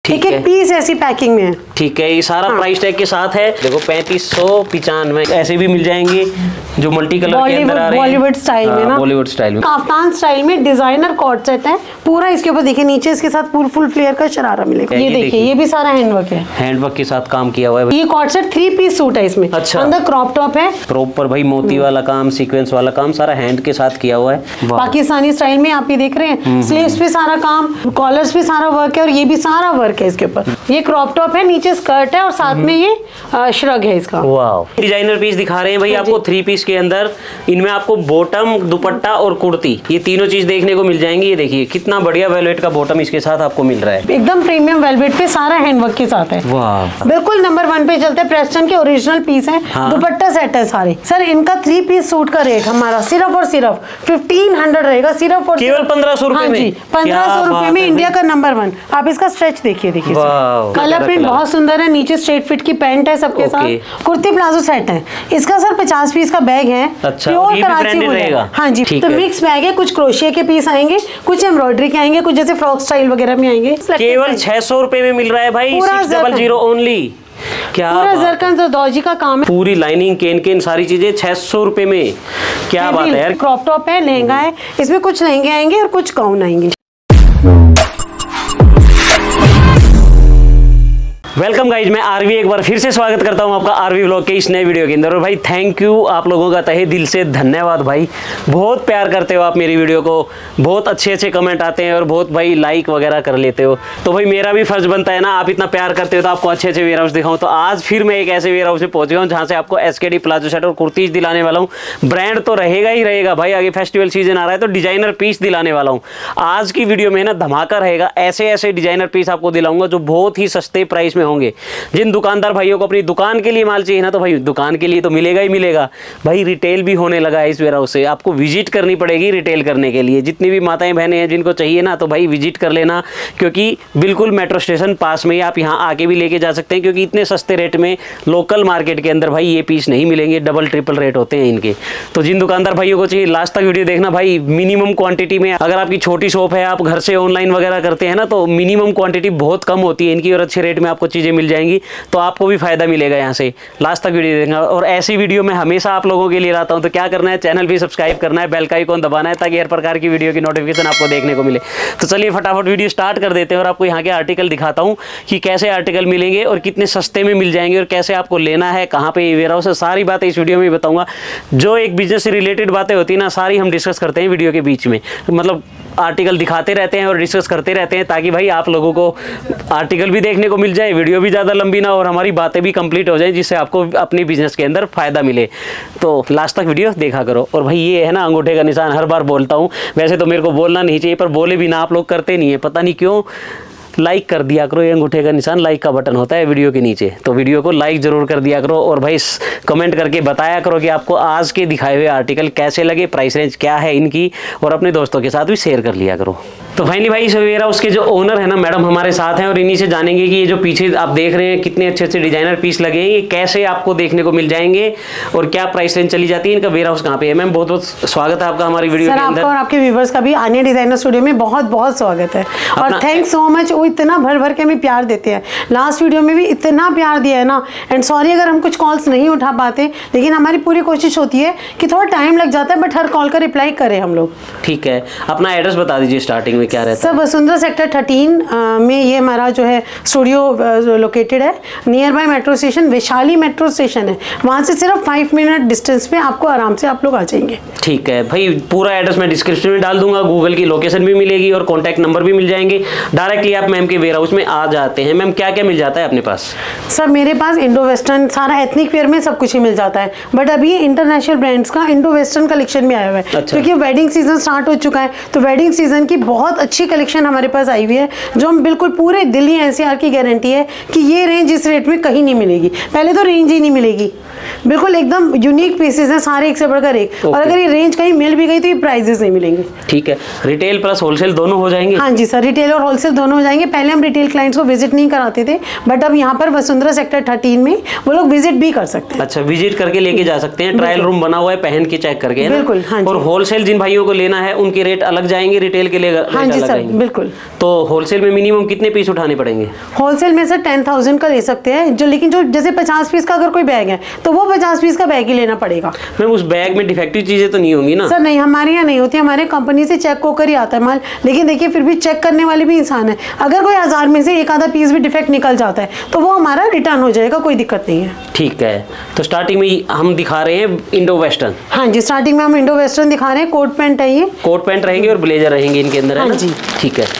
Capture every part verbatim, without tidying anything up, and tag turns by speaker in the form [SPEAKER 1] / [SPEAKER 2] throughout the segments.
[SPEAKER 1] एक एक पीस ऐसी पैकिंग में है।
[SPEAKER 2] ठीक है, ये सारा
[SPEAKER 1] हाँ।
[SPEAKER 2] प्राइस टैग के साथ है। देखो पैंतीस सौ पिचानवे ऐसे भी मिल जाएंगे जो मल्टी कलर के अंदर आ रहे हैं,
[SPEAKER 1] बॉलीवुड स्टाइल में ना,
[SPEAKER 2] बॉलीवुड स्टाइल में,
[SPEAKER 1] काफ्तान स्टाइल में डिजाइनर कॉर्ड सेट है पूरा। इसके ऊपर देखिए नीचे इसके साथ फुल फुल फ्लेयर का शरारा मिलेगा। ये देखिए ये भी सारा हैंडवर्क है,
[SPEAKER 2] हैंडवर्क के साथ काम किया हुआ है।
[SPEAKER 1] ये cord set three piece suit है इसमें।
[SPEAKER 2] अच्छा,
[SPEAKER 1] अंदर क्रॉप टॉप है
[SPEAKER 2] प्रॉपर भाई मोती वाला काम, सीक्वेंस वाला काम सारा हैंड के साथ किया हुआ है।
[SPEAKER 1] पाकिस्तानी स्टाइल में आप ये देख रहे हैं, स्लीव्स पे सारा काम, कॉलर्स पे सारा वर्क है और ये भी सारा वर्क है इसके ऊपर। ये क्रॉप टॉप है, नीचे स्कर्ट है और साथ में ये श्रग है इसका।
[SPEAKER 2] वाह, डिजाइनर पीस दिखा रहे हैं भाई आपको थ्री पीस के अंदर। इनमें आपको बॉटम, दुपट्टा और कुर्ती, ये तीनों चीज देखने को मिल जाएंगी। ये देखिए कितना बढ़िया वेलवेट का बॉटम इसके साथ आपको मिल रहा है,
[SPEAKER 1] एकदम प्रीमियम वेलवेट पे सारा हैंडवर्क के साथ है।
[SPEAKER 2] वाह,
[SPEAKER 1] बिल्कुल नंबर वन पे चलते हैं, प्रेस्टन के ओरिजिनल पीस है। हाँ। दुपट्टा सेट है सारे। सर इनका थ्री पीस सूट का रेट हमारा सिर्फ और सिर्फ फिफ्टीन हंड्रेड रहेगा, सिर्फ और
[SPEAKER 2] केवल पंद्रह सौ रुपए में।
[SPEAKER 1] पंद्रह सौ रुपए में इंडिया का नंबर वन। आप इसका स्ट्रेच देखिए, देखिए कलर प्रिंट बहुत सुंदर है। नीचे स्ट्रेट फिट की पैंट है सबके साथ, कुर्ती प्लाजो सेट है। इसका सर पचास पीस का बैग है,
[SPEAKER 2] अच्छा,
[SPEAKER 1] प्योर कराची रहेगा। हाँ जी, तो मिक्स बैग है, कुछ क्रोशिया के पीस आएंगे, कुछ एम्ब्रॉयडरी के आएंगे, कुछ जैसे फ्रॉक स्टाइल वगैरह में आएंगे।
[SPEAKER 2] केवल छह सौ रुपए में मिल रहा है भाई, सिक्स डबल जीरो ओनली। क्या
[SPEAKER 1] पूरा जरकन जरदोजी का काम है,
[SPEAKER 2] पूरी लाइनिंग केन केन सारी चीजें छह सौ रुपए में। क्या बात है यार।
[SPEAKER 1] क्रॉप टॉप है, लहंगा है, इसमें कुछ लहंगे आएंगे और कुछ गाउन आएंगे।
[SPEAKER 2] वेलकम गाइज, मैं आरवी एक बार फिर से स्वागत करता हूं आपका आरवी व्लॉग के इस नए वीडियो के अंदर। और भाई थैंक यू, आप लोगों का तहे दिल से धन्यवाद भाई। बहुत प्यार करते हो आप मेरी वीडियो को, बहुत अच्छे अच्छे कमेंट आते हैं और बहुत भाई लाइक वगैरह कर लेते हो। तो भाई मेरा भी फर्ज बनता है ना, आप इतना प्यार करते हो तो आपको अच्छे अच्छे वेयर हाउस दिखाऊं। तो आज फिर मैं एक ऐसे वेयर हाउस में पहुंच गया हूँ जहाँ से आपको एसकेडी प्लाजो सेट और कुर्तीज दिलाने वाला हूँ। ब्रांड तो रहेगा ही रहेगा भाई, आगे फेस्टिवल सीजन आ रहा है तो डिजाइनर पीस दिलाने वाला हूँ। आज की वीडियो में ना धमाका रहेगा, ऐसे ऐसे डिजाइनर पीस आपको दिलाऊंगा जो बहुत ही सस्ते प्राइस में होंगे। जिन दुकानदार भाइयों को अपनी दुकान के लिए माल चाहिए ना, तो भाई दुकान के लिए तो मिलेगा ही मिलेगा भाई। रिटेल भी होने लगा है इस वेयर हाउस से, आपको विजिट करनी पड़ेगी रिटेल करने के लिए। जितनी भी माताएं बहनें हैं जिनको चाहिए ना, तो भाई विजिट कर लेना, क्योंकि बिल्कुल मेट्रो स्टेशन पास में ही आप यहाँ आके भी लेके जा सकते हैं। क्योंकि इतने सस्ते रेट में लोकल मार्केट के अंदर भाई ये पीस नहीं मिलेंगे, डबल ट्रिपल रेट होते हैं इनके। तो जिन दुकानदार भाइयों को चाहिए लास्ट तक वीडियो देखना भाई। मिनिमम क्वांटिटी में, अगर आपकी छोटी शॉप है, आप घर से ऑनलाइन वगैरह करते हैं ना, तो मिनिमम क्वांटिटी बहुत कम होती है इनकी और अच्छे रेट में आपको चीज़ें मिल जाएंगी। तो आपको भी फायदा मिलेगा यहाँ से, लास्ट तक वीडियो देखना। और ऐसी वीडियो मैं हमेशा आप लोगों के लिए लाता हूँ। तो क्या करना है, चैनल भी सब्सक्राइब करना है, बेल का आइकॉन दबाना है, ताकि हर प्रकार की वीडियो की नोटिफिकेशन आपको देखने को मिले। तो चलिए फटाफट वीडियो स्टार्ट कर देते हैं और आपको यहाँ के आर्टिकल दिखाता हूँ कि कैसे आर्टिकल मिलेंगे और कितने सस्ते में मिल जाएंगे और कैसे आपको लेना है, कहाँ पे वेयर हाउस है, सारी बातें इस वीडियो में बताऊँगा। जो एक बिजनेस से रिलेटेड बातें होती है ना, सारी हम डिस्कस करते हैं वीडियो के बीच में। मतलब आर्टिकल दिखाते रहते हैं और डिस्कस करते रहते हैं, ताकि भाई आप लोगों को आर्टिकल भी देखने को मिल जाए, वीडियो भी ज़्यादा लंबी ना और हमारी बातें भी कंप्लीट हो जाए, जिससे आपको अपनी बिजनेस के अंदर फायदा मिले। तो लास्ट तक वीडियो देखा करो। और भाई ये है ना अंगूठे का निशान, हर बार बोलता हूँ, वैसे तो मेरे को बोलना नहीं चाहिए, पर बोले भी ना आप लोग करते नहीं है, पता नहीं क्यों। लाइक कर दिया करो, ये अंगूठे का निशान लाइक का बटन होता है वीडियो के नीचे, तो वीडियो को लाइक जरूर कर दिया करो। और भाई कमेंट करके बताया करो कि आपको आज के दिखाए हुए आर्टिकल कैसे लगे, प्राइस रेंज क्या है इनकी, और अपने दोस्तों के साथ भी शेयर कर लिया करो। तो फाइनली भाई इस वेयर हाउस के जो ओनर है ना मैडम हमारे साथ हैं, और इन्हीं से जानेंगे कि ये जो पीछे आप देख रहे हैं कितने अच्छे अच्छे डिजाइनर पीस लगे हैं, ये कैसे आपको देखने को मिल जाएंगे और क्या प्राइस रेंज चली जाती है, इनका वेयर हाउस कहाँ पे है। मैम बहुत बहुत स्वागत है आपका हमारी वीडियो के अंदर।
[SPEAKER 1] और आपके व्यूवर्स का भी आन्या डिजाइनर स्टूडियो में बहुत बहुत स्वागत है और थैंक्स सो मच। वो इतना भर भर के हमें प्यार देते हैं, लास्ट वीडियो में भी इतना प्यार दिया है ना। एंड सॉरी अगर हम कुछ कॉल्स नहीं उठा पाते, लेकिन हमारी पूरी कोशिश होती है कि थोड़ा टाइम लग जाता है, बट हर कॉल का रिप्लाई करें हम लोग।
[SPEAKER 2] ठीक है, अपना एड्रेस बता दीजिए स्टार्टिंग में क्या रहता है।
[SPEAKER 1] सर वसुंधरा सेक्टर थर्टीन में ये हमारा जो है स्टूडियो लोकेटेड है, near by metro station, Vaishali metro station है। वहाँ से सिर्फ फाइव मिनट डिस्टेंस पे आपको आराम से आप लोग आ जाएंगे।
[SPEAKER 2] ठीक है भाई, पूरा एड्रेस मैं डिस्क्रिप्शन में डाल दूंगा, गूगल की लोकेशन भी मिलेगी और कॉन्टैक्ट नंबर भी मिल जाएंगे। डायरेक्टली आप मैम के वेयर हाउस में आ जाते हैं। मैम क्या क्या मिल जाता है अपने पास?
[SPEAKER 1] सर मेरे पास इंडो वेस्टर्न सारा एथनिक वेयर में सब कुछ ही मिल जाता है, बट अभी इंटरनेशनल ब्रांड्स का इंडो वेस्टर्न कलेक्शन में आया हुआ है। अच्छा। क्योंकि वेडिंग सीजन स्टार्ट हो चुका है, तो वेडिंग सीजन की बहुत अच्छी कलेक्शन हमारे पास आई हुई है, जो हम बिल्कुल पूरे दिल्ली एनसीआर की गारंटी है कि ये रेंज इस रेट में कहीं नहीं मिलेगी। पहले तो रेंज ही नहीं मिलेगी, बिल्कुल एकदम यूनिक पीसेस हैं सारे, एक से बढ़कर एक। और अगर ये रेंज कहीं मिल भी गई तो ये प्राइजेस नहीं मिलेंगे।
[SPEAKER 2] ठीक है, रिटेल प्लस होलसेल दोनों हो जाएंगे?
[SPEAKER 1] हाँ जी सर, रिटेल और होलसेल दोनों हो जाएंगे। पहले हम रिटेल क्लाइंट्स को विजिट नहीं कराते थे, बट अब यहाँ पर वसुंधरा सेक्टर थर्टीन में वो लोग विजिट भी कर सकते हैं।
[SPEAKER 2] अच्छा, विजिट करके लेके जा सकते हैं, ट्रायल रूम बना हुआ है, पहन के चेक करके,
[SPEAKER 1] बिल्कुल। हाँ,
[SPEAKER 2] और होलसेल जिन भाइयों को लेना है उनके रेट अलग जाएंगे, रिटेल के लिए
[SPEAKER 1] हाँ जी सर, बिल्कुल।
[SPEAKER 2] तो होलसेल में मिनिमम कितने पीस उठाने पड़ेंगे?
[SPEAKER 1] होलसेल में सर टेन थाउजेंड का ले सकते हैं जो, लेकिन जो जैसे पचास पीस का अगर कोई बैग है तो वो पचास पीस का बैग ही लेना पड़ेगा।
[SPEAKER 2] मैम उस बैग में डिफेक्टिव चीजें तो नहीं होंगी ना?
[SPEAKER 1] सर नहीं, हमारे यहाँ नहीं होती, हमारे कंपनी से चेक होकर ही आता है माल। लेकिन देखिए फिर भी चेक करने वाले भी इंसान है, अगर कोई हजार में से एक आधा पीस भी डिफेक्ट निकल जाता है तो वो हमारा रिटर्न हो जाएगा, कोई दिक्कत नहीं है।
[SPEAKER 2] ठीक है, तो स्टार्टिंग में हम दिखा रहे हैं इंडो वेस्टर्न।
[SPEAKER 1] हाँ जी, स्टार्टिंग में हम इंडो वेस्टर्न दिखा रहे हैं। कोट पैंट है ये,
[SPEAKER 2] कोट पैंट रहेंगे और ब्लेजर रहेंगे इनके अंदर, है ना?
[SPEAKER 1] हाँ जी।
[SPEAKER 2] ठीक है,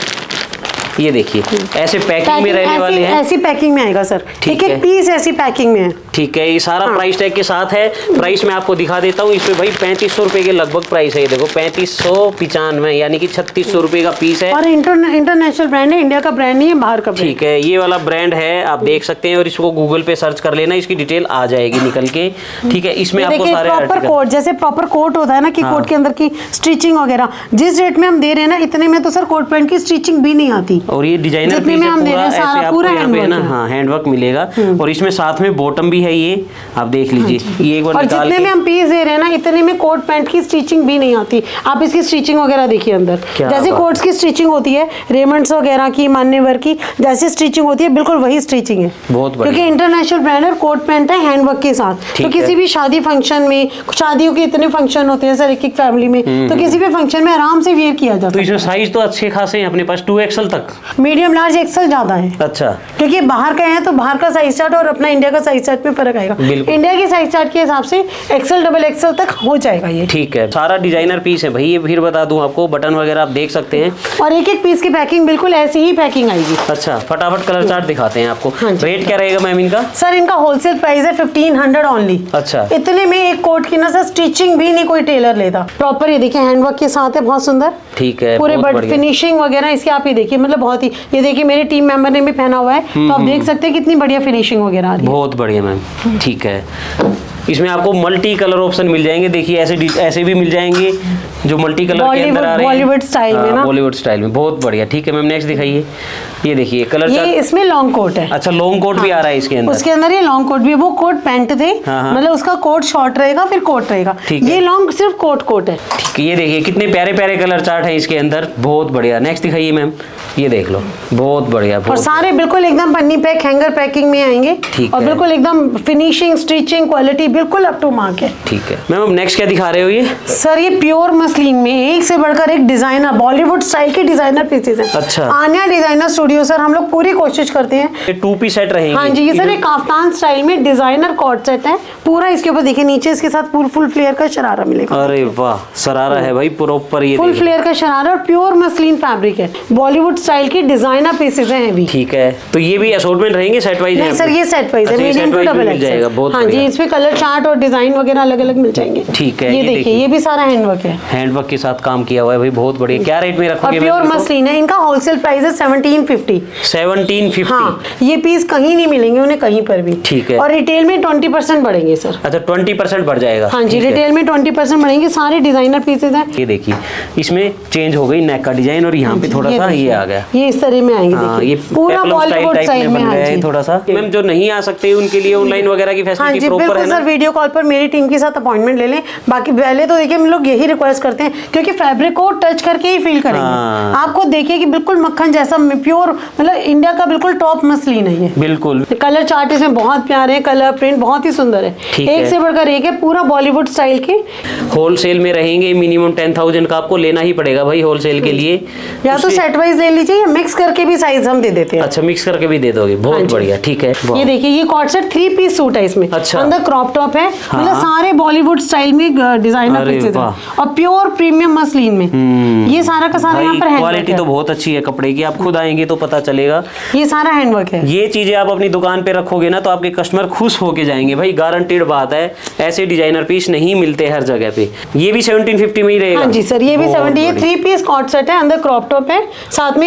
[SPEAKER 2] ये देखिए ऐसे पैकिंग में रहने वाले हैं।
[SPEAKER 1] ऐसी पैकिंग में आएगा सर, ठीक है, पीस ऐसी पैकिंग में है।
[SPEAKER 2] ठीक है, ये सारा
[SPEAKER 1] हाँ।
[SPEAKER 2] प्राइस टैग के साथ है। प्राइस मैं आपको दिखा देता हूँ, इसमें भाई पैंतीस सौ रुपए के लगभग प्राइस है। ये देखो पैंतीस सौ पिचानवे यानी कि छत्तीस सौ रुपए का पीस है।
[SPEAKER 1] और इंटरनेशनल ब्रांड है, इंडिया का ब्रांड नहीं है, बाहर का।
[SPEAKER 2] ठीक है, ये वाला ब्रांड है, आप देख सकते हैं, और इसको गूगल पे सर्च कर लेना, इसकी डिटेल आ जाएगी निकल के। ठीक है, इसमें आपको सारे
[SPEAKER 1] प्रॉपर कोट, जैसे प्रॉपर कोट होता है ना कि कोट के अंदर की स्टिचिंग वगैरह जिस रेट में हम दे रहे हैं ना, इतने में तो सर कोट पैंट की स्टिचिंग भी नहीं आती।
[SPEAKER 2] और ये डिजाइनर
[SPEAKER 1] जितने में हम दे रहे हैं सारा पूरा हैंड वर्क है।
[SPEAKER 2] हाँ, हैंड वर्क मिलेगा। और इसमें साथ में बॉटम भी है, ये आप देख लीजिए। ये एक बार
[SPEAKER 1] और
[SPEAKER 2] निकाल
[SPEAKER 1] जितने
[SPEAKER 2] के
[SPEAKER 1] में हम पीस दे रहे हैं ना, इतने में कोट पैंट की स्टिचिंग भी नहीं आती। आप इसकी स्टिचिंग वगैरह देखिए अंदर, जैसे कोट्स की स्टिचिंग होती है रेमंड्स वगैरह की, मान्यवर की जैसे स्टिचिंग होती है, बिल्कुल वही स्टिचिंग है।
[SPEAKER 2] बहुत बढ़िया,
[SPEAKER 1] क्योंकि इंटरनेशनल ब्रांड है, कोट पैंट है हैंड वर्क के साथ। तो किसी भी शादी फंक्शन में, शादियों के इतने फंक्शन होते हैं सर एक एक फैमिली में, तो किसी भी फंक्शन में आराम से वेयर किया जाता है।
[SPEAKER 2] तो इसमें साइज तो अच्छे खासे हैं अपने पास, टू एक्सएल तक,
[SPEAKER 1] मीडियम लार्ज एक्सेल ज्यादा है।
[SPEAKER 2] अच्छा,
[SPEAKER 1] क्योंकि बाहर का है तो बाहर का साइज चार्ट और अपना इंडिया का साइज चार्ट में फर्क आएगा। इंडिया के साइज चार्ट के हिसाब से एक्सेल डबल एक्सेल तक हो जाएगा ये।
[SPEAKER 2] ठीक है, सारा डिजाइनर पीस है भाई। ये फिर बता दूं आपको, बटन वगैरह आप देख सकते हैं,
[SPEAKER 1] और एक एक पीस की पैकिंग बिल्कुल ऐसी ही पैकिंग आएगी।
[SPEAKER 2] अच्छा, फटाफट कलर चार्ट दिखाते हैं आपको।
[SPEAKER 1] हाँ,
[SPEAKER 2] रेट क्या रहेगा मैम इनका?
[SPEAKER 1] सर इनका होलसेल प्राइस है फिफ्टीन हंड्रेड ओनली।
[SPEAKER 2] अच्छा,
[SPEAKER 1] इतने में एक कोट की ना सर स्टिचिंग भी नहीं कोई टेलर लेता। प्रॉपर ये देखिए हैंडवर्क के साथ है, बहुत सुंदर।
[SPEAKER 2] ठीक है,
[SPEAKER 1] पूरे बट फिनिशिंग वगैरह इसकी आप ये देखिए, मतलब बहुत ही, ये देखिए मेरे टीम मेंबर ने भी पहना हुआ है, तो आप देख सकते हैं कितनी बढ़िया फिनिशिंग वगैरह आ रही है।
[SPEAKER 2] बहुत बढ़िया मैम। ठीक है, इसमें आपको मल्टी कलर ऑप्शन मिल जाएंगे। देखिए ऐसे ऐसे भी मिल जाएंगे जो मल्टी कलर के अंदर आ रहे हैं,
[SPEAKER 1] बॉलीवुड स्टाइल में ना,
[SPEAKER 2] बॉलीवुड स्टाइल में, बहुत बढ़िया। ठीक है मैम, नेक्स्ट दिखाइए। ये देखिए कलर
[SPEAKER 1] ये इसमें लॉन्ग कोट है।
[SPEAKER 2] अच्छा, लॉन्ग कोट भी आ रहा है इसके अंदर।
[SPEAKER 1] उसके अंदर ये लॉन्ग कोट भी है, वो कोट पैंट थे, मतलब उसका कोट शॉर्ट रहेगा फिर कोट रहेगा, ये लॉन्ग सिर्फ कोट कोट है।
[SPEAKER 2] ठीक है, ये देखिए कितने प्यारे प्यारे कलर चार्ट है इसके अंदर, बहुत बढ़िया। नेक्स्ट दिखाइए मैम, ये देख लो, बहुत बढ़िया।
[SPEAKER 1] और सारे बिल्कुल एकदम पन्नी पैक हैंगर पैकिंग में आएंगे, और बिल्कुल एकदम फिनिशिंग स्टिचिंग क्वालिटी बिल्कुल अप टू मार्क है।
[SPEAKER 2] ठीक है मैम, अब नेक्स्ट क्या दिखा रहे हो? ये
[SPEAKER 1] सर ये प्योर मसलिन में एक से बढ़कर एक डिजाइनर बॉलीवुड स्टाइल के डिजाइनर पीसेस हैं।
[SPEAKER 2] अच्छा,
[SPEAKER 1] आन्या डिजाइनर स्टूडियो सर हम लोग पूरी कोशिश करते हैं।
[SPEAKER 2] टू पीस सेट रहेंगे।
[SPEAKER 1] हाँ जी, ये सर एक काफ्तान स्टाइल में डिजाइनर कॉट सेट है पूरा। इसके ऊपर देखिए नीचे इसके साथ फुल फुल फ्लेयर का शरारा मिलेगा।
[SPEAKER 2] अरे वाह, शरारा है भाई प्रॉपर, ये
[SPEAKER 1] फुल फ्लेयर का शरारा और प्योर मसलिन फैब्रिक है, बॉलीवुड स्टाइल की डिजाइनर पीसेस हैं भी।
[SPEAKER 2] ठीक है, तो ये भी असॉर्टमेंट रहेंगे सेट वाइज?
[SPEAKER 1] नहीं सर, ये सेट वाइज है, मीडियम टू डबल एक्सेल। हाँ जी, इसमें कलर चार्ट और डिजाइन वगैरह अलग अलग मिल जाएंगे।
[SPEAKER 2] ठीक है,
[SPEAKER 1] ये देखिए ये भी सारा हैंडवर्क है,
[SPEAKER 2] हैंडवर्क के साथ काम किया हुआ है भाई, बहुत बढ़िया। क्या रेट में रखोगे?
[SPEAKER 1] और प्योर मसलिन है, इनका होलसेल प्राइस है सेवनटीन फिफ्टी।
[SPEAKER 2] Seventeen fifty.
[SPEAKER 1] हाँ, ये पीस कहीं नहीं मिलेंगे उन्हें कहीं पर भी।
[SPEAKER 2] ठीक है,
[SPEAKER 1] और रिटेल में ट्वेंटी परसेंट बढ़ेंगे सर।
[SPEAKER 2] अच्छा, ट्वेंटी परसेंट बढ़ जाएगा।
[SPEAKER 1] हाँ जी, रिटेल में ट्वेंटी परसेंट बढ़ेंगे, सारे डिजाइनर पीसेज हैं।
[SPEAKER 2] ये देखिए इसमें चेंज हो गई नेक का डिजाइन, और यहाँ पे थोड़ा सा ये आ गया,
[SPEAKER 1] ये इस तरह में आएंगे।
[SPEAKER 2] हाँ, ये
[SPEAKER 1] पूरा बॉलीवुड स्टाइल में है
[SPEAKER 2] थोड़ा सा। मैम जो नहीं आ सकते उनके लिए ऑनलाइन वगैरह की फैसिलिटी प्रॉपर है ना?
[SPEAKER 1] सर वीडियो कॉल पर मेरी टीम के साथ अपॉइंटमेंट ले लें। बाकी पहले तो देखिए हम लोग यही रिक्वेस्ट करते हैं, क्योंकि फैब्रिक को टच करके ही फील करेंगे। हाँ। आपको देखिए कि बिल्कुल मक्खन जैसा प्योर, मतलब इंडिया का बिल्कुल टॉप मसलिन है ये।
[SPEAKER 2] बिल्कुल,
[SPEAKER 1] कलर चार्ट इसमें बहुत प्यारे हैं, कलर प्रिंट बहुत ही सुंदर है, एक से बढ़कर एक है, पूरा बॉलीवुड स्टाइल के।
[SPEAKER 2] होलसेल में रहेंगे, मिनिमम टेन थाउजेंड का आपको लेना ही पड़ेगा भाई होलसेल के लिए।
[SPEAKER 1] या तो सेट वाइज ले लीजिए या मिक्स करके भी साइज हम दे देते हैं।
[SPEAKER 2] अच्छा, मिक्स करके भी दे दोगे, बहुत बढ़िया। ठीक है,
[SPEAKER 1] ये देखिए ये cord set three piece suit है इसमें।
[SPEAKER 2] अच्छा,
[SPEAKER 1] अंदर क्रॉप टॉप है, मतलब सारे बॉलीवुड स्टाइल में डिजाइनर पीसेस हैं, और प्योर प्रीमियम मसलिन में। ये सारा का सारा यहाँ पर हैंडवर्क है।
[SPEAKER 2] क्वालिटी तो बहुत अच्छी है कपड़े की, आप खुद आएंगे तो पता चलेगा।
[SPEAKER 1] ये सारा हैंडवर्क है।
[SPEAKER 2] ये चीजें आप अपनी दुकान पे रखोगे ना तो आपके कस्टमर खुश होके जाएंगे भाई, गारंटेड बात है। ऐसे डिजाइनर पीस नहीं मिलते हर जगह पे। ये भी सेवनटीन फिफ्टी में ही रहेगा?
[SPEAKER 1] हाँ जी सर, ये भी सेवेंटी, ये थ्री पीस कॉट सेट है, अंदर क्रॉप टॉप है, साथ में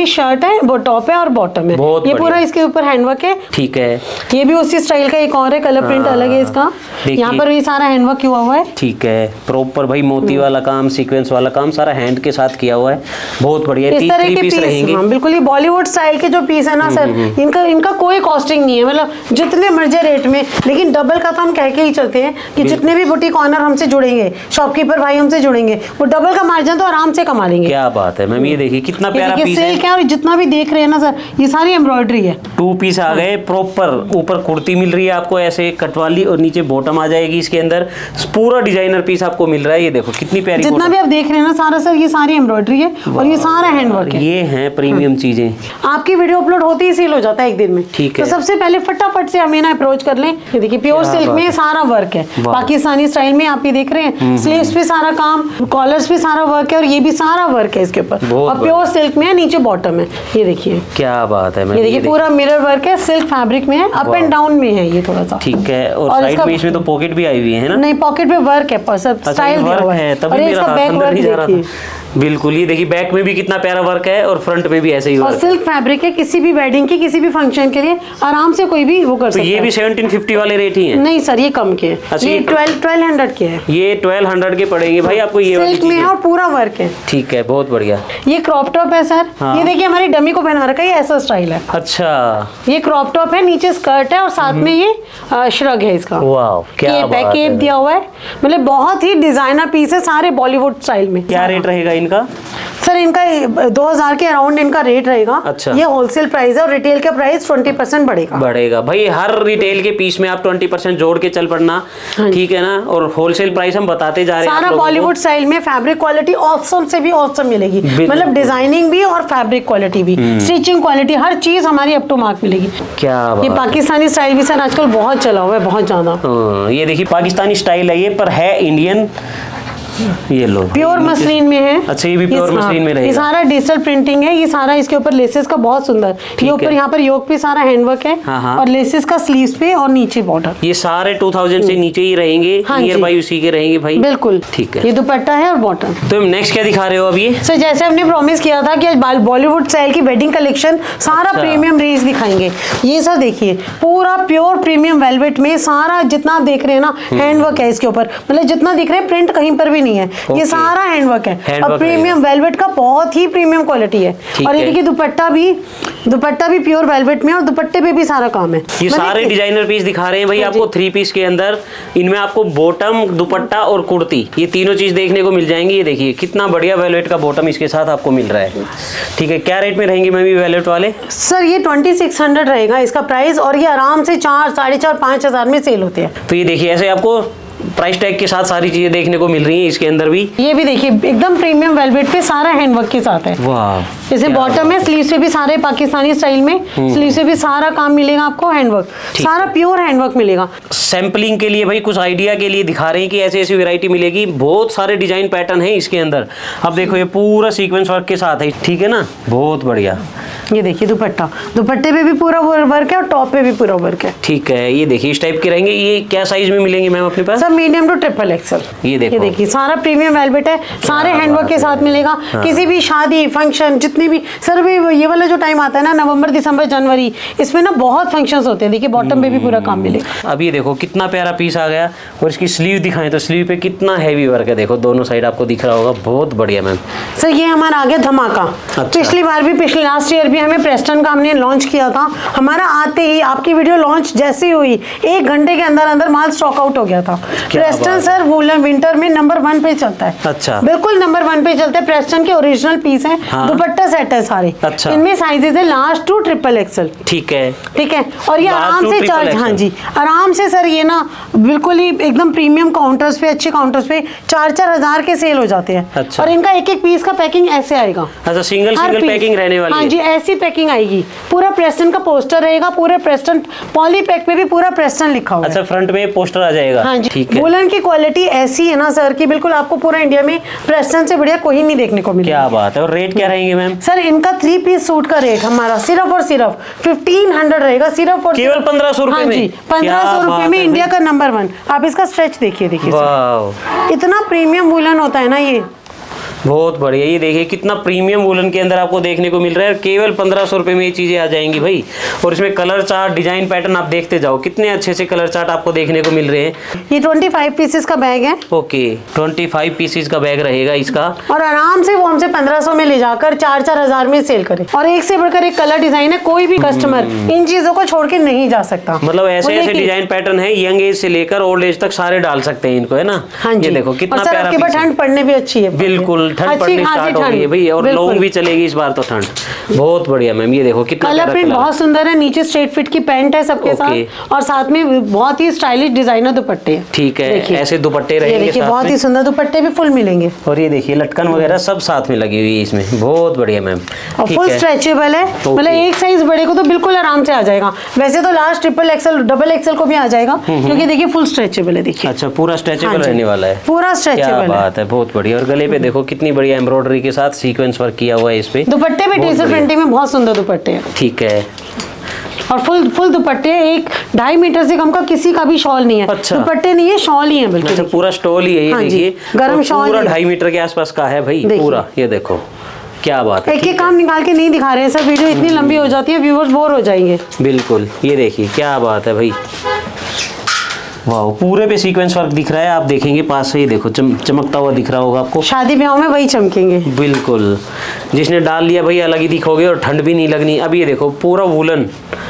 [SPEAKER 1] ये शर्ट है, वो टॉप है और बॉटम है। ये पूरा इसके ऊपर हैंडवर्क है।
[SPEAKER 2] ठीक है,
[SPEAKER 1] ये भी उसी स्टाइल का एक और है, कलर प्रिंट अलग है इसका। यहाँ पर ये सारा हैंडवर्क हुआ हुआ है।
[SPEAKER 2] ठीक है, प्रॉपर भाई मोती वाला काम, सीक्वेंस वाला काम सारा हैंड के साथ किया हुआ है, बहुत बढ़िया।
[SPEAKER 1] इस तरह के पीस रहेंगे। हाँ, बिल्कुल। ये बॉलीवुड स्टाइल के जो पीस है ना सर, इनका इनका कोई कॉस्टिंग नहीं है, मतलब जितने मर्जी रेट में। लेकिन डबल का तो हम कह के ही चलते हैं कि जितने भी बुटीक ऑनर हमसे जुड़ेंगे, शॉपकीपर भाई हमसे जुड़ेंगे, वो डबल का मार्जिन तो आराम से कमा लेंगे।
[SPEAKER 2] क्या बात है मैम, ये देखिए कितना प्यारा पीस है।
[SPEAKER 1] सिल्क है और जितना भी देख रहे हैं ना सर, ये सारी एम्ब्रॉयडरी है।
[SPEAKER 2] टू पीस आ गए प्रॉपर, ऊपर कुर्ती मिल रही है आपको ऐसे कट वाली और नीचे बॉटम आ जाएगी इसके अंदर। पूरा डिजाइनर पीस आपको मिल रहा है। ये देखो कितनी प्यारी,
[SPEAKER 1] जितना भी आप देख रहे हैं ना सारा सर, ये सारी एम्ब्रॉयडरी है और ये सारा हैंडवर्क है।
[SPEAKER 2] ये है प्रीमियम चीजें।
[SPEAKER 1] आपकी वीडियो अपलोड होती ही सेल हो जाता है एक दिन में।
[SPEAKER 2] ठीक है,
[SPEAKER 1] तो सबसे पहले फटाफट से हमें ना अप्रोच कर लें। ये देखिए प्योर सिल्क में सारा वर्क है, पाकिस्तानी स्टाइल में आप ये देख रहे हैं। स्लीव्स पे सारा काम, कॉलर्स पे सारा वर्क है और ये भी सारा वर्क है इसके ऊपर। और प्योर सिल्क में है, नीचे बॉटम है। ये देखिए क्या बात है। ये देखिए पूरा मिरर वर्क है, सिल्क फैब्रिक में है, अप एंड डाउन में है ये थोड़ा सा।
[SPEAKER 2] ठीक है, और साइड में इसमें तो पॉकेट भी आई हुई है ना?
[SPEAKER 1] नहीं, पॉकेट पे वर्क है, सब स्टाइल
[SPEAKER 2] वर्क है, तभी मेरा हाथ अंदर नहीं जा रहा था। बिल्कुल, ये देखिए बैक में भी कितना प्यारा वर्क है और फ्रंट में भी ऐसे ही वर्क है।
[SPEAKER 1] और सिल्क फैब्रिक है, किसी भी वेडिंग की किसी भी फंक्शन के लिए आराम से कोई भी वो कर सकता है।
[SPEAKER 2] तो ये भी सेवनटीन फिफ्टी वाले रेट ही है?
[SPEAKER 1] नहीं सर, ये कम के है।
[SPEAKER 2] अच्छा,
[SPEAKER 1] ये ट्वेल्व ट्वेल्व हंड्रेड के है।
[SPEAKER 2] ये ट्वेल्व हंड्रेड के पड़ेंगे भाई आपको। ये
[SPEAKER 1] सिल्क में है और पूरा वर्क है।
[SPEAKER 2] ठीक है, बहुत बढ़िया।
[SPEAKER 1] ये क्रॉप टॉप है सर। हाँ। ये देखिए हमारी डमी को पहना रखा है, ये ऐसा स्टाइल है।
[SPEAKER 2] अच्छा,
[SPEAKER 1] ये क्रॉप टॉप है, नीचे स्कर्ट है और साथ में ये श्रग है इसका।
[SPEAKER 2] वाह, क्या
[SPEAKER 1] बात है। केप दिया हुआ है, मतलब बहुत ही डिजाइनर पीस है, सारे बॉलीवुड स्टाइल में।
[SPEAKER 2] क्या रेट रहेगा इनका
[SPEAKER 1] सर? इनका दो हज़ार के अराउंड इनका रेट रहेगा।
[SPEAKER 2] अच्छा।
[SPEAKER 1] ये होलसेल प्राइस है और रिटेल का प्राइस बीस परसेंट बढ़ेगा।
[SPEAKER 2] बढ़ेगा भाई, हर रिटेल के पीस में आप बीस परसेंट जोड़ के चल पड़ना। ठीक है ना? और होलसेल प्राइस हम बताते जा रहे हैं।
[SPEAKER 1] सारा बॉलीवुड स्टाइल में फैब्रिक क्वालिटी ऑसम से भी ऑसम मिलेगी, मतलब डिजाइनिंग भी और फैब्रिक क्वालिटी भी, स्टिचिंग क्वालिटी, हर चीज हमारी अप टू मार्क मिलेगी।
[SPEAKER 2] क्या
[SPEAKER 1] ये पाकिस्तानी स्टाइल भी सर आजकल बहुत चला हुआ है, बहुत ज्यादा।
[SPEAKER 2] ये देखिए पाकिस्तानी स्टाइल है ये, पर है इंडियन। ये लो,
[SPEAKER 1] प्योर मसलिन में है।
[SPEAKER 2] अच्छा, ये भी प्योर मसलिन में रहेगा।
[SPEAKER 1] ये सारा डिजिटल प्रिंटिंग है, ये सारा इसके ऊपर लेसेस का बहुत सुंदर। ये ऊपर यहाँ पर योक पे सारा हैंडवर्क है। हाँ हाँ। और लेसेस का स्लीव्स पे और नीचे बॉर्डर।
[SPEAKER 2] ये सारे टू थाउज़ेंड से नीचे ही रहेंगे। हाँ, नियर बाय उसी के रहेंगे भाई।
[SPEAKER 1] बिल्कुल
[SPEAKER 2] ठीक है।
[SPEAKER 1] ये दुपट्टा है और बॉटम।
[SPEAKER 2] तो नेक्स्ट क्या दिखा रहे हो अब? ये
[SPEAKER 1] सर जैसे हमने प्रॉमिस किया था कि आज बॉलीवुड स्टाइल की वेडिंग कलेक्शन सारा प्रीमियम रेंज दिखाएंगे। ये सर देखिए पूरा प्योर प्रीमियम वेलवेट में सारा जितना आप देख रहे हैं ना हैंडवर्क है इसके ऊपर, मतलब जितना दिख रहे हैं प्रिंट कहीं पर भी नहीं है। ये सारा हैंडवर्क है और प्रीमियम वेलवेट का बहुत ही प्रीमियम क्वालिटी है। और ये देखिए दुपट्टा भी दुपट्टा भी प्योर वेलवेट में और दुपट्टे पे भी सारा काम है।
[SPEAKER 2] ये सारे डिजाइनर पीस दिखा रहे हैं भाई आपको थ्री पीस के अंदर। इनमें आपको बॉटम, दुपट्टा और कुर्ती, ये तीनों चीज देखने को मिल जाएंगी। ये देखिए कितना बढ़िया वेलवेट का बॉटम इसके साथ आपको मिल रहा है। ठीक है, क्या रेट में रहेंगे मैम ये वेलवेट वाले?
[SPEAKER 1] सर ये ट्वेंटी सिक्स हंड्रेड रहेगा इसका प्राइस और ये आराम से चार साढ़े चार पाँच हजार में सेल होते हैं।
[SPEAKER 2] तो ये देखिए ऐसे आपको प्राइस टैग के साथ सारी चीजें देखने को मिल रही हैं इसके अंदर भी। ये
[SPEAKER 1] भी देखिए एकदम प्रीमियम वेलवेट पे सारा हैंडवर्क के साथ है।
[SPEAKER 2] वाह,
[SPEAKER 1] जैसे बॉटम है, स्लीव से भी सारे पाकिस्तानी स्टाइल में, स्लीव से भी सारा काम मिलेगा आपको, हैंडवर्क सारा प्योर हैंडवर्क मिलेगा।
[SPEAKER 2] सैंपलिंग के लिए भाई, कुछ आइडिया के लिए दिखा रहे हैं कि ऐसी ऐसी वैरायटी मिलेगी। बहुत सारे डिजाइन पैटर्न है इसके अंदर। अब देखो ये पूरा सीक्वेंस वर्क के साथ है। ठीक है ना, बहुत बढ़िया।
[SPEAKER 1] ये देखिए दुपट्टा, दुपट्टे पे भी पूरा वर्क है और टॉप पे भी पूरा वर्क है।
[SPEAKER 2] ठीक है, ये देखिए इस टाइप के रहेंगे। ये क्या साइज में मिलेंगे मैम अपने पास?
[SPEAKER 1] सब मीडियम टू ट्रिपल एक्सल।
[SPEAKER 2] ये देखो,
[SPEAKER 1] ये देखिए सारा प्रीमियम वेलवेट है, सारे हैंडवर्क के साथ मिलेगा। हाँ। किसी भी शादी फंक्शन जितने भी सर भी ये वाला जो टाइम आता है ना नवंबर दिसंबर जनवरी, इसमें ना बहुत फंक्शंस होते हैं। देखिए बॉटम पे भी पूरा काम मिलेगा।
[SPEAKER 2] अब ये देखो कितना प्यारा पीस आ गया और इसकी स्लीव दिखाएं तो स्लीव पे कितना हैवी वर्क है। देखो दोनों साइड आपको दिख रहा होगा, बहुत बढ़िया मैम।
[SPEAKER 1] सर ये हमारा आ गया धमाका। अच्छा। पिछली बार भी, पिछले लास्ट ईयर भी हमें प्रेस्टन का हमने लॉन्च किया था। हमारा आते ही आपकी वीडियो लॉन्च जैसे हुई एक घंटे के अंदर अंदर माल स्टॉक आउट हो गया था। प्रेस्टन सर वूलन विंटर में नंबर वन पे चलता है।
[SPEAKER 2] अच्छा,
[SPEAKER 1] बिल्कुल नंबर वन पे चलता है। प्रेस्टन के ओरिजिनल पीस है। हाँ। दुपट्टा सेट है सारे। अच्छा। इनमें साइजेस है लार्ज टू ट्रिपल एक्सल।
[SPEAKER 2] ठीक है,
[SPEAKER 1] ठीक है। और ये आराम से चार्ज, हाँ जी आराम से सर ये ना बिल्कुल ही एकदम प्रीमियम काउंटर्स पे, अच्छे काउंटर्स पे चार चार हजार के सेल हो जाते हैं। अच्छा। और इनका एक एक पीस का पैकिंग ऐसे आएगा।
[SPEAKER 2] अच्छा, सिंगल सिंगल पैकिंग रहने वाली है।
[SPEAKER 1] हाँ जी, ऐसी पैकिंग आएगी। पूरा प्रेस्टन का पोस्टर रहेगा, पूरे प्रेस्टन पॉली पैक पे भी पूरा प्रेस्टन लिखा हुआ है।
[SPEAKER 2] अच्छा, फ्रंट में पोस्टर आ जाएगा।
[SPEAKER 1] हाँ जी, ठीक है। वूलन की क्वालिटी ऐसी है ना सर कि बिल्कुल आपको पूरा इंडिया में प्रेस्टन से बढ़िया कोई नहीं देखने को मिलेगा।
[SPEAKER 2] क्या बात है। और रेट क्या रहेंगे मैम?
[SPEAKER 1] सर इनका थ्री पीस सूट का रेट हमारा सिर्फ और सिर्फ फिफ्टीन हंड्रेड रहेगा। सिर्फ और
[SPEAKER 2] केवल पंद्रह सौ रुपए में।
[SPEAKER 1] पंद्रह सौ रुपए में इंडिया का नंबर वन। आप इसका स्ट्रेच देखिए, देखिए इतना प्रीमियम वूलन होता है ना ये।
[SPEAKER 2] बहुत बढ़िया। ये देखिए कितना प्रीमियम वुलन के अंदर आपको देखने को मिल रहा है। केवल पंद्रह सौ रुपए में ये चीजें आ जाएंगी भाई। और इसमें कलर चार्ट, डिजाइन पैटर्न आप देखते जाओ, कितने अच्छे से कलर चार्ट आपको देखने को मिल रहे हैं।
[SPEAKER 1] ये पच्चीस पीसेस का बैग है।
[SPEAKER 2] ओके, पच्चीस पीसेस का बैग रहेगा इसका।
[SPEAKER 1] और आराम से वो हमसे पंद्रह सौ में ले जाकर चार चार हजार में सेल करे। और एक से बढ़कर एक कलर डिजाइन है, कोई भी कस्टमर इन चीजों को छोड़ के नहीं जा सकता।
[SPEAKER 2] मतलब ऐसे ऐसे डिजाइन पैटर्न है, यंग एज से लेकर ओल्ड एज तक सारे डाल सकते हैं इनको, है ना।
[SPEAKER 1] हाँ जी।
[SPEAKER 2] ये देखो कितना प्यारा।
[SPEAKER 1] आपके पास ठंड पड़ने भी अच्छी है।
[SPEAKER 2] बिल्कुल, ठंड पड़नी स्टार्ट हो गई है भाई, और लॉन्ग भी चलेगी इस बार तो ठंड। बहुत बढ़िया मैम। ये देखो कितना
[SPEAKER 1] कलर प्रिंट बहुत सुंदर है। नीचे स्ट्रेट फिट की पैंट है सबके साथ, और साथ में बहुत ही स्टाइलिश डिजाइनर दुपट्टे हैं।
[SPEAKER 2] ठीक है, ऐसे दुपट्टे रहेंगे साथ में।
[SPEAKER 1] बहुत ही सुंदर दुपट्टे भी फुल मिलेंगे।
[SPEAKER 2] और ये देखिए लटकन वगैरह सब साथ में लगी हुई है इसमें। बहुत बढ़िया मैम।
[SPEAKER 1] और फुल स्ट्रेचेबल है, मतलब एक साइज बड़े को तो बिल्कुल आराम से आ जाएगा। वैसे तो last triple XL, double XL को भी आ जाएगा, क्योंकि देखिए फुल स्ट्रेचेबल है। देखिए
[SPEAKER 2] अच्छा, पूरा स्ट्रेचेबल रहने वाला है।
[SPEAKER 1] पूरा स्ट्रेचेबल है।
[SPEAKER 2] बात है, बहुत बढ़िया। और गले पे देखो कितनी बढ़िया एम्ब्रॉयडरी के साथ सीक्वेंस वर्क किया हुआ है इस पे।
[SPEAKER 1] दुपट्टे भी डिजिटल प्रिंटिंग में बहुत सुंदर दुपट्टे हैं।
[SPEAKER 2] ठीक है।
[SPEAKER 1] और फुल फुल दुपट्टे, एक ढाई मीटर से कम का किसी का भी शॉल नहीं है।
[SPEAKER 2] अच्छा।
[SPEAKER 1] दुपट्टे नहीं है, शॉल ही है बिल्कुल।
[SPEAKER 2] अच्छा, पूरा स्टॉल ही है ये। देखिए
[SPEAKER 1] गरम शॉल
[SPEAKER 2] पूरा ढाई मीटर के आसपास का है भाई पूरा। ये देखो क्या बात है।
[SPEAKER 1] एक एक काम निकाल के नहीं दिखा रहे हैं सर, वीडियो इतनी लंबी हो जाती है, व्यूअर्स बोर हो जाएंगे।
[SPEAKER 2] बिल्कुल। ये देखिए क्या बात है भाई। वाह, पूरे पे सीक्वेंस वर्क दिख रहा है। आप देखेंगे पास से ही देखो, चम, चमकता हुआ दिख रहा होगा आपको।
[SPEAKER 1] शादी ब्याह में वही चमकेंगे।
[SPEAKER 2] बिल्कुल, जिसने डाल लिया भाई अलग ही दिखोगे, और ठंड भी नहीं लगनी। अब ये देखो पूरा वुलन,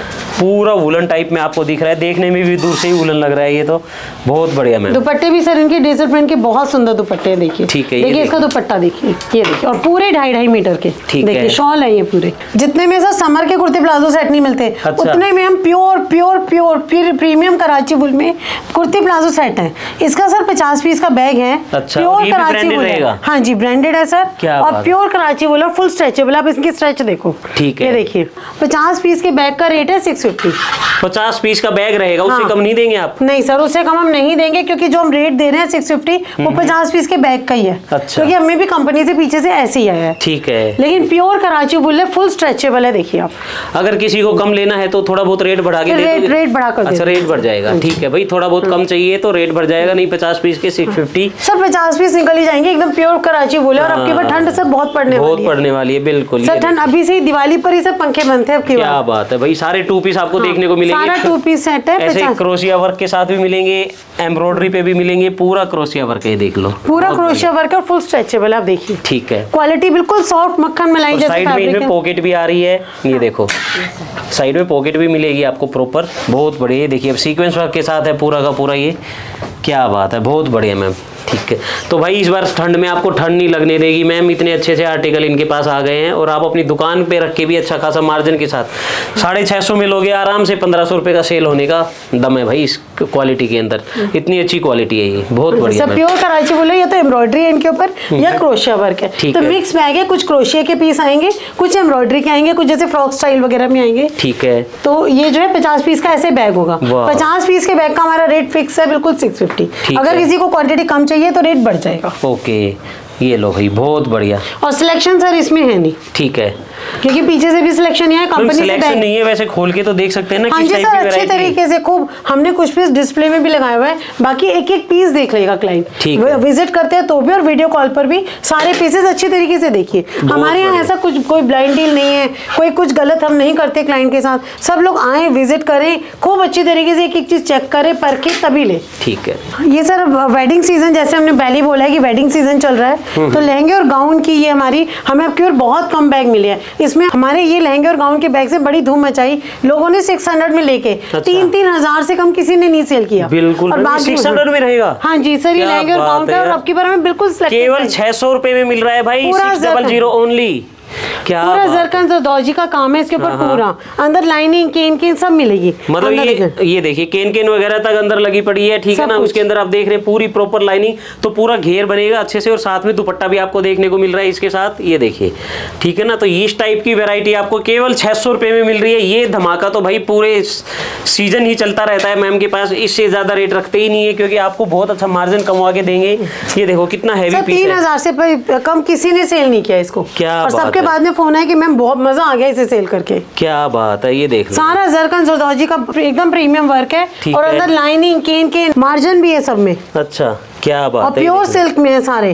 [SPEAKER 2] पूरा वुलन टाइप में आपको दिख रहा है। देखने में भी दूर से ही वुलन लग रहा है। ये तो बहुत बढ़िया मैम।
[SPEAKER 1] दुपट्टे भी सर इनके डिजिटल प्रिंट के बहुत सुंदर दुपट्टे हैं। देखिए
[SPEAKER 2] ठीक है।
[SPEAKER 1] देखिए इसका दुपट्टा देखिए, ये देखिए, और पूरे ढाई ढाई मीटर के। देखिए शॉल है ये पूरे। जितने में सर समर के कुर्ते प्लाजो सेट नहीं मिलते,
[SPEAKER 2] अच्छा।
[SPEAKER 1] उतने में हम pure pure pure premium Karachi wool में कुर्ते प्लाजो सेट है। इसका सर पचास पीस का बैग है।
[SPEAKER 2] अच्छा,
[SPEAKER 1] प्योर कराची वुल है। हाँ जी, ब्रांडेड है सर। और प्योर कराची वुल और फुल स्ट्रेचेबल। आप इसकी स्ट्रेच देखो।
[SPEAKER 2] ठीक है।
[SPEAKER 1] ये देखिए पचास पीस के बैग का रेट है सिक्स फिफ्टी।
[SPEAKER 2] पचास पीस का बैग रहेगा। उससे हाँ। कम नहीं देंगे आप?
[SPEAKER 1] नहीं सर, उससे कम हम नहीं देंगे, क्योंकि जो हम रेट दे रहे हैं सिक्स फिफ्टी वो पचास पीस के बैग का ही है। अच्छा। क्योंकि हमें भी कंपनी से पीछे से ऐसे ही आया है।
[SPEAKER 2] ठीक है।
[SPEAKER 1] लेकिन प्योर कराची वुल है, फुल स्ट्रेचेबल है। देखिए आप,
[SPEAKER 2] अगर किसी को कम लेना है तो थोड़ा बहुत रेट बढ़ा के
[SPEAKER 1] रेट रेट बढ़ा कर।
[SPEAKER 2] अच्छा, रेट बढ़ जाएगा। ठीक है भाई, थोड़ा बहुत कम चाहिए तो रेट बढ़ जाएगा। नहीं पचास पीस के सिक्स फिफ्टी।
[SPEAKER 1] सर पचास पीस निकल ही जाएंगे। एकदम प्योर कराची वुल है। और अब की बार ठंड सर बहुत पड़ने वाली है।
[SPEAKER 2] बहुत पड़ने वाली है। बिल्कुल
[SPEAKER 1] सर, ठंड अभी से ही दिवाली पर ही सब पंखे बनते हैं।
[SPEAKER 2] क्या बात है भाई। सारे टू पीस आपको देखने को मिलेंगे।
[SPEAKER 1] सारा टू पीस सेट है।
[SPEAKER 2] ऐसे क्रोशिया वर्क के साथ भी मिलेंगे, एम्ब्रॉयडरी पे भी मिलेंगे। पूरा क्रोशिया वर्क है, देख लो।
[SPEAKER 1] पूरा क्रोशिया वर्क है, फुल स्ट्रेचेबल। आप देखिए।
[SPEAKER 2] ठीक है।
[SPEAKER 1] क्वालिटी बिल्कुल सॉफ्ट मक्खन मलाई जैसे।
[SPEAKER 2] साइड में इनमें पॉकेट भी आ रही है। ये देखो साइड में पॉकेट भी मिलेगी आपको प्रॉपर। बहुत बढ़िया। देखिए अब सीक्वेंस वर्क के साथ है पूरा का पूरा। ये क्या बात है, बहुत बढ़िया मैम। ठीक है, तो भाई इस बार ठंड में आपको ठंड नहीं लगने देगी मैम। इतने अच्छे से आर्टिकल इनके पास आ गए हैं, और आप अपनी दुकान पे रख के भी अच्छा खासा मार्जिन के साथ साढ़े छः सौ में लोगे आराम से। पंद्रह सौ रुपये का सेल होने का दम है भाई इस क्वालिटी के अंदर। इतनी अच्छी क्वालिटी है ये, बहुत बढ़िया।
[SPEAKER 1] सब प्योर कराची बोले, या तो एम्ब्रॉयडरी है इनके ऊपर या क्रोशिया वर्क है। तो मिक्स बैग है, कुछ क्रोशिया के पीस आएंगे, कुछ एम्ब्रॉयडरी के आएंगे, कुछ जैसे फ्रॉक स्टाइल वगैरह में आएंगे। ठीक है। तो ये जो है पचास पीस का ऐसे बैग होगा। पचास पीस के बैग का हमारा रेट फिक्स है बिल्कुल सिक्स फिफ्टी। अगर किसी को क्वांटिटी कम चाहिए तो रेट बढ़ जाएगा।
[SPEAKER 2] ओके, ये लो भाई, बहुत बढ़िया।
[SPEAKER 1] और सिलेक्शन सर इसमें है नहीं।
[SPEAKER 2] ठीक है,
[SPEAKER 1] क्योंकि पीछे से भी सिलेक्शन है, कंपनी से
[SPEAKER 2] सिलेक्शन नहीं है। वैसे खोल के तो देख सकते हैं ना।
[SPEAKER 1] हाँ जी सर, अच्छे तरीके से खूब हमने कुछ पीस डिस्प्ले में भी लगाया हुआ है। बाकी एक एक पीस देख लेगा क्लाइंट, विजिट करते हैं तो भी और वीडियो कॉल पर भी सारे पीसेस अच्छी तरीके से देखिए। हमारे यहाँ ऐसा कुछ कोई ब्लाइंड डील नहीं है, कोई कुछ गलत हम नहीं करते क्लाइंट के साथ। सब लोग आए, विजिट करें, खूब अच्छी तरीके से एक एक चीज चेक करें, परखे तभी ले।
[SPEAKER 2] ठीक है।
[SPEAKER 1] ये सर वेडिंग सीजन, जैसे हमने पहले बोला है कि वेडिंग सीजन चल रहा है, तो लहंगे और गाउन की ये हमारी हमें अब की और बहुत कम बैग मिले हैं। इसमें हमारे ये लहंगे और गाउन के बैग से बड़ी धूम मचाई लोगों ने। सिक्स हंड्रेड में लेके अच्छा। तीन तीन हजार से कम किसी ने नहीं सेल किया।
[SPEAKER 2] बिल्कुल। और बाकी सिक्स हंड्रेड में रहेगा।
[SPEAKER 1] हाँ जी सर, ये लहंगे और गाउन का, और अब की बार हमें बिल्कुल
[SPEAKER 2] केवल छह सौ रुपए में मिल रहा है भाई। Six double zero only. क्या
[SPEAKER 1] पूरा जरकन जरदौजी का काम है इसके ऊपर। पूरा अंदर लाइनिंग, केन केन सब मिलेगी।
[SPEAKER 2] मतलब ये ये देखिए केन केन वगैरह तक अंदर लगी पड़ी है। ठीक है ना। उसके अंदर आप देख रहे हैं पूरी प्रॉपर लाइनिंग, तो पूरा घेर बनेगा अच्छे से। और साथ में दुपट्टा भी आपको देखने को मिल रहा है इसके साथ। ये देखिए, ठीक है ना। तो इस टाइप की वेरायटी आपको केवल छह सौ रुपए में मिल रही है। ये धमाका तो भाई पूरे सीजन ही चलता रहता है मैम के पास। इससे ज्यादा रेट रखते ही नहीं है, क्योंकि आपको बहुत अच्छा मार्जिन कमवा के देंगे। ये देखो कितना हैवी पीस है।
[SPEAKER 1] तीन हजार से कम किसी ने सेल नहीं किया इसको।
[SPEAKER 2] क्या
[SPEAKER 1] और सबके बाद में फोन है कि मैम बहुत मजा आ गया इसे सेल करके।
[SPEAKER 2] क्या बात है। ये देख
[SPEAKER 1] सारा जरकन जरदौजी का एकदम प्रीमियम वर्क है, और अंदर लाइनिंग, केन केन, मार्जिन भी है सब में।
[SPEAKER 2] अच्छा, क्या बात है।
[SPEAKER 1] प्योर सिल्क में है सारे।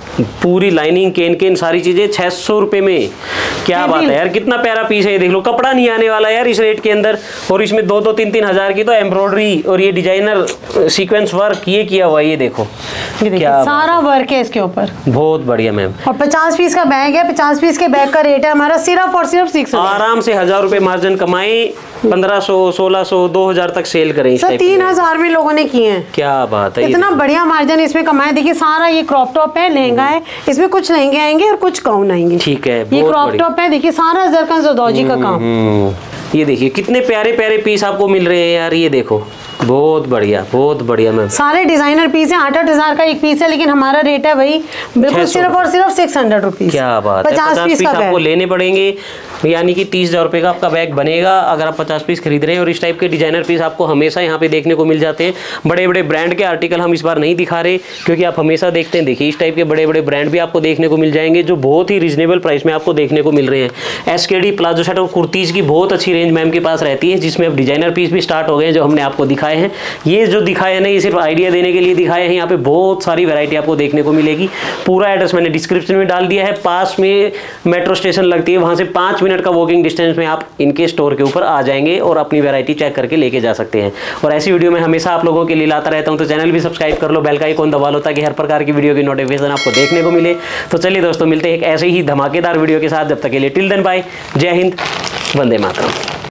[SPEAKER 2] पूरी लाइनिंग केन केन सारी चीजें छह सौ रुपए में। क्या बात है यार, कितना प्यारा पीस है ये, देख लो कपड़ा नहीं आने वाला यार इस रेट के अंदर। और इसमें दो दो तीन तीन हजार की तो एम्ब्रॉयडरी और ये डिजाइनर सीक्वेंस वर्क ये किया हुआ है, ये देखो
[SPEAKER 1] क्या सारा वर्क है इसके ऊपर,
[SPEAKER 2] बहुत बढ़िया मैम।
[SPEAKER 1] और पचास पीस का बैग है, पचास पीस के बैग का रेट है हमारा सिर्फ और सिर्फ सिक्स।
[SPEAKER 2] आराम से हजार रुपए मार्जिन कमाए, पंद्रह सौ सोलह सौ दो हजार तक सेल करें।
[SPEAKER 1] सर तीन हजार में लोगों ने किए हैं।
[SPEAKER 2] क्या बात है,
[SPEAKER 1] इतना बढ़िया मार्जिन इसमें कमाए। देखिए सारा ये क्रॉप टॉप है, लहंगा है, इसमें कुछ लहंगे आएंगे और कुछ गाउन आएंगे।
[SPEAKER 2] ठीक है,
[SPEAKER 1] ये क्रॉप टॉप है, देखिए सारा जरकन ज़रदौजी का काम।
[SPEAKER 2] ये देखिए कितने प्यारे प्यारे पीस आपको मिल रहे हैं यार, ये देखो बहुत बढ़िया बहुत बढ़िया मैम।
[SPEAKER 1] सारे डिजाइनर पीस है, आठ आठ हजार का एक पीस है, लेकिन हमारा रेट है वही बिल्कुल सिर्फ और सिर्फ सिक्स हंड्रेड रुपीज।
[SPEAKER 2] क्या बात है, पचास पीस आपको लेने पड़ेंगे, यानी कि तीस हजार रुपए का आपका बैग बनेगा अगर आप पचास पीस खरीद रहे हैं। और इस टाइप के डिजाइनर पीस आपको हमेशा यहाँ पे देखने को मिल जाते हैं। बड़े बड़े ब्रांड के आर्टिकल हम इस बार नहीं दिखा रहे, क्योंकि आप हमेशा देखते हैं। देखिए इस टाइप के बड़े बड़े ब्रांड भी आपको देखने को मिल जाएंगे, जो बहुत ही रीजनेबल प्राइस में आपको देखने को मिल रहे हैं। एसकेडी प्लाजो सेट और कुर्तीज की बहुत अच्छी रेंज मैम के पास रहती है, जिसमें अब डिजाइनर पीस भी स्टार्ट हो गए हैं, जो हमने आपको दिखाए हैं। ये जो दिखाए हैं ना, ये सिर्फ आइडिया देने के लिए दिखाए हैं। यहाँ पे बहुत सारी वैरायटी आपको देखने को मिलेगी। पूरा एड्रेस मैंने डिस्क्रिप्शन में डाल दिया है। पास में मेट्रो स्टेशन लगती है, वहां से पाँच मिनट का वॉकिंग डिस्टेंस में आप इनके स्टोर के ऊपर आ जाएंगे और अपनी वैरायटी चेक करके लेके जा सकते हैं। और ऐसी वीडियो में हमेशा आप लोगों के लिए लाता रहता हूं, तो चैनल भी सब्सक्राइब कर लो, बेल का आइकॉन दबा लो, ताकि हर प्रकार की वीडियो की नोटिफिकेशन आपको देखने को मिले। तो चलिए दोस्तों, मिलते हैं एक ऐसे ही धमाकेदार वीडियो के साथ। जब तक के लिए टिल देन बाय, जय हिंद, वंदे मातरम।